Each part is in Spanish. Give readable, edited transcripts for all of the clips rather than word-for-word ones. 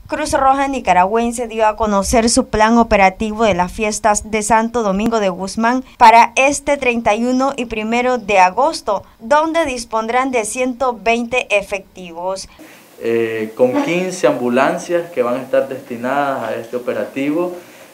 Cruz Roja Nicaragüense dio a conocer su plan operativo de las fiestas de Santo Domingo de Guzmán para este 31 y 1 de agosto, donde dispondrán de 120 efectivos. Con 15 ambulancias que van a estar destinadas a este operativo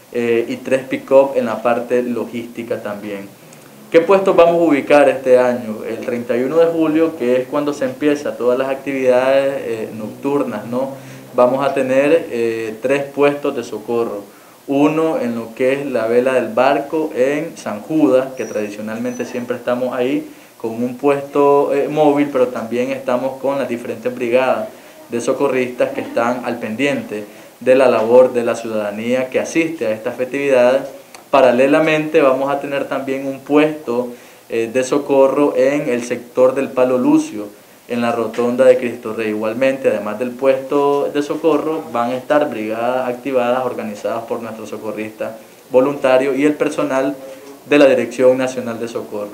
y 3 pick-up en la parte logística también. ¿Qué puestos vamos a ubicar este año? El 31 de julio, que es cuando se empiezan todas las actividades nocturnas, ¿no? Vamos a tener 3 puestos de socorro. Uno en lo que es la vela del barco en San Judas, que tradicionalmente siempre estamos ahí con un puesto móvil, pero también estamos con las diferentes brigadas de socorristas que están al pendiente de la labor de la ciudadanía que asiste a estas festividades. Paralelamente vamos a tener también un puesto de socorro en el sector del Palo Lucio, en la rotonda de Cristo Rey. Igualmente, además del puesto de socorro, van a estar brigadas activadas organizadas por nuestros socorristas voluntarios y el personal de la Dirección Nacional de Socorro.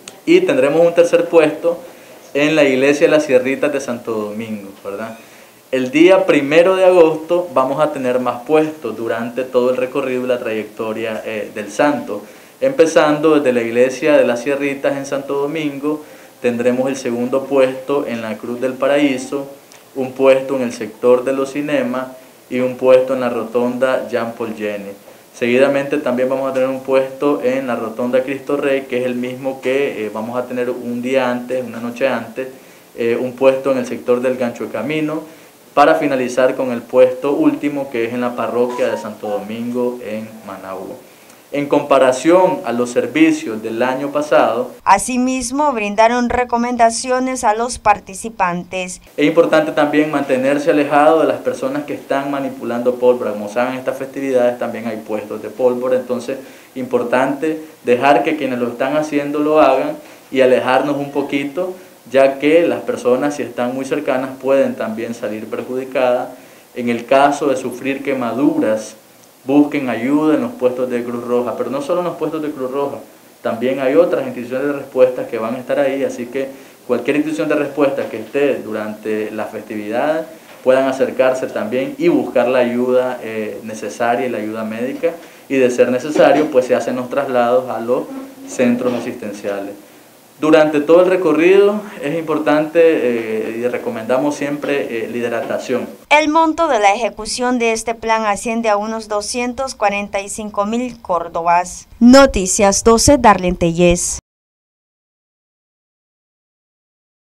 Y tendremos un tercer puesto en la iglesia de las Sierritas de Santo Domingo, ¿verdad? El día 1 de agosto vamos a tener más puestos durante todo el recorrido y la trayectoria del santo. Empezando desde la iglesia de las Sierritas en Santo Domingo, tendremos el segundo puesto en la Cruz del Paraíso, un puesto en el sector de los cinemas y un puesto en la rotonda Jean Paul Jenny. Seguidamente también vamos a tener un puesto en la rotonda Cristo Rey, que es el mismo que vamos a tener un día antes, una noche antes, un puesto en el sector del Gancho de Camino, para finalizar con el puesto último, que es en la parroquia de Santo Domingo en Managua. En comparación a los servicios del año pasado. Asimismo, brindaron recomendaciones a los participantes. Es importante también mantenerse alejado de las personas que están manipulando pólvora. Como saben, en estas festividades también hay puestos de pólvora, entonces importante dejar que quienes lo están haciendo lo hagan y alejarnos un poquito, ya que las personas, si están muy cercanas, pueden también salir perjudicadas. En el caso de sufrir quemaduras, busquen ayuda en los puestos de Cruz Roja, pero no solo en los puestos de Cruz Roja, también hay otras instituciones de respuesta que van a estar ahí, así que cualquier institución de respuesta que esté durante las festividades puedan acercarse también y buscar la ayuda necesaria y la ayuda médica, y de ser necesario pues se hacen los traslados a los centros asistenciales. Durante todo el recorrido es importante y recomendamos siempre la hidratación. El monto de la ejecución de este plan asciende a unos 245.000 córdobas. Noticias 12, Darlene Tellez.